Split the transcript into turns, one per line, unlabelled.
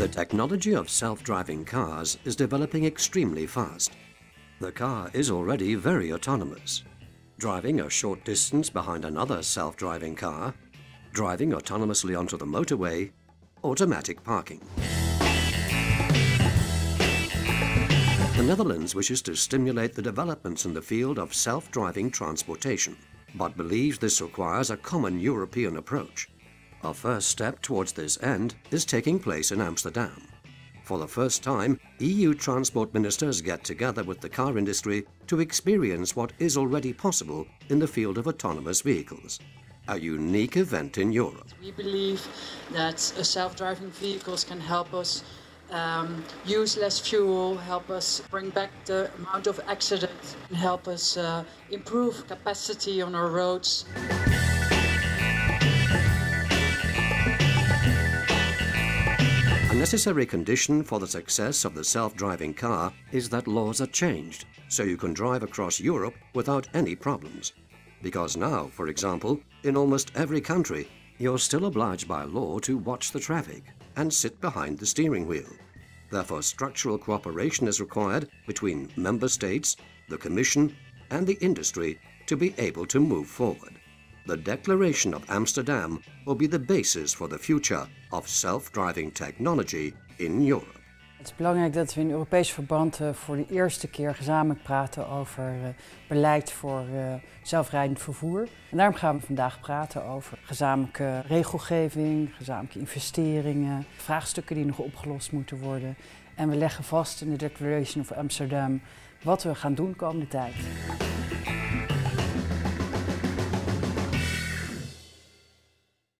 The technology of self-driving cars is developing extremely fast. The car is already very autonomous, driving a short distance behind another self-driving car, driving autonomously onto the motorway, automatic parking. The Netherlands wishes to stimulate the developments in the field of self-driving transportation, but believes this requires a common European approach. A first step towards this end is taking place in Amsterdam. For the first time, EU transport ministers get together with the car industry to experience what is already possible in the field of autonomous vehicles. A unique event in Europe.
We believe that self-driving vehicles can help us use less fuel, help us bring back the amount of accidents, and help us improve capacity on our roads.
A necessary condition for the success of the self-driving car is that laws are changed, so you can drive across Europe without any problems. Because now, for example, in almost every country, you're still obliged by law to watch the traffic and sit behind the steering wheel. Therefore, structural cooperation is required between member states, the Commission and the industry to be able to move forward. The Declaration of Amsterdam will be the basis for the future of self-driving technology in Europe.
Het is belangrijk dat we in Europees verband voor de eerste keer gezamenlijk praten over beleid voor zelfrijdend vervoer. En daarom gaan we vandaag praten over gezamenlijke regelgeving, gezamenlijke investeringen, vraagstukken die nog opgelost moeten worden. En we leggen vast in de Declaration of Amsterdam wat we gaan doen komende tijd.